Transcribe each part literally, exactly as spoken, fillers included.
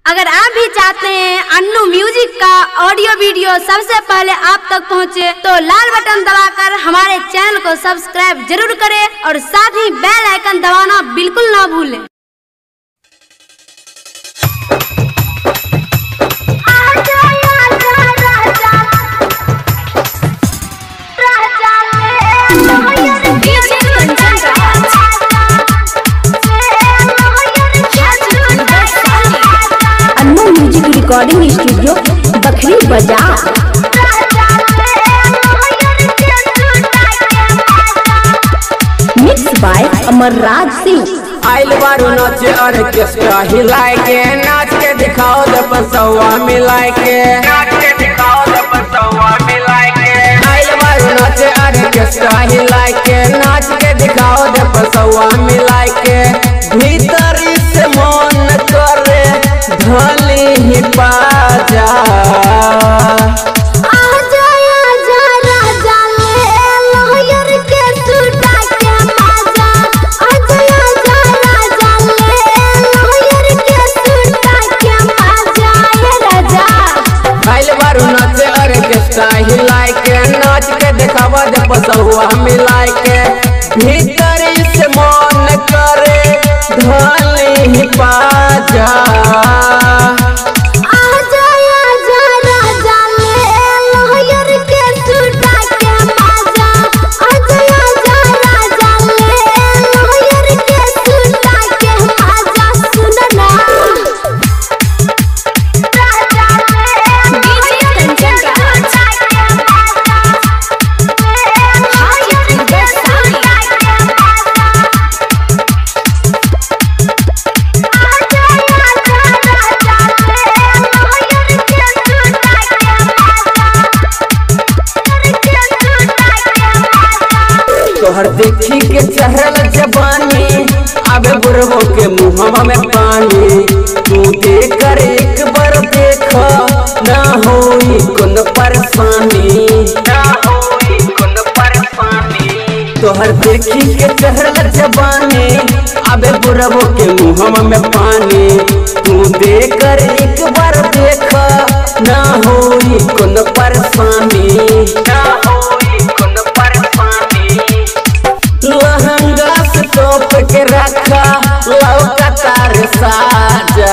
अगर आप भी चाहते हैं अन्नू म्यूजिक का ऑडियो वीडियो सबसे पहले आप तक पहुंचे, तो लाल बटन दबाकर हमारे चैनल को सब्सक्राइब जरूर करें और साथ ही बेल आइकन दबाना बिल्कुल ना भूलें। Annu music recording studio Bakhri बाजार। Mix by Amarraj Singh. आइल बारू नाचे ऑर्केस्ट्रा हिलाए के, नाच के दिखाओ दे पसवा मिलाए के, नाच के दिखाओ दे पसवा मिलाए के। आइल बारू नाचे ऑर्केस्ट्रा हिलाए के, नाच के दिखाओ दे पसवा मिलाए के। भीतरी से मन करे ढोली ही बाजा, हिलाए के नाच के दिखावा दे पसहुआ मिलाए के। भीतरी से मन करे ढोली ही बाजा, तोहर देखी के चढ़ल जवानी आबे बुढ़बो के मुहवा में पानी। तू देकर एक बार देख ना होई कोनो परेशानी, ना होई कोनो परेशानी। तोहर देखी के चढ़ल जवानी आबे बुढ़बो के मुहवा में पानी। तू देकर एक बार देख ना होई कोनो परेशानी, ना होई कोनो परेशानी। लहंगा से तोप के रखा लौका तार साजा,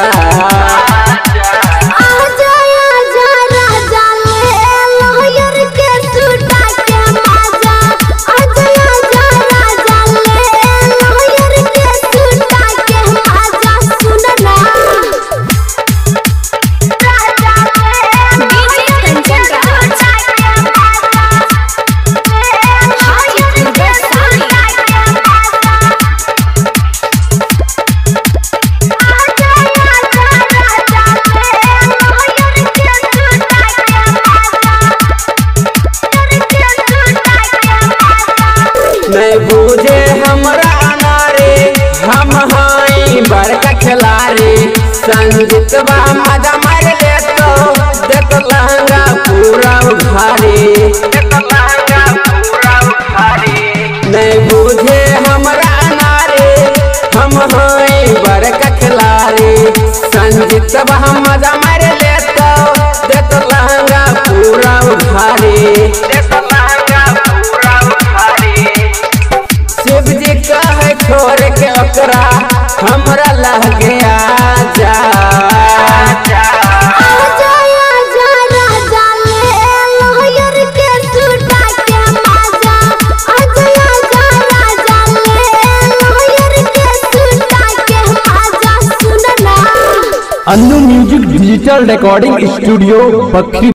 मैं बूझे हमरा अनारे हम हाई बड़का खिलाड़ी। संगीतवा मजा मार ले तो देख लहंगा पूरा उखाड़ी, देख लहंगा पूरा उखाड़ी। मैं बूझे हमरा अनारे हम हाई बड़का खिलाड़ी। संगीतवा मजा मार ले तो देख लहंगा पूरा उखाड़ी, देख लहंगा पूरा उखाड़ी। शिव जी कहे छोड़ के ओकरा हमरा लगे आजा, Annu music digital recording studio Bakhri.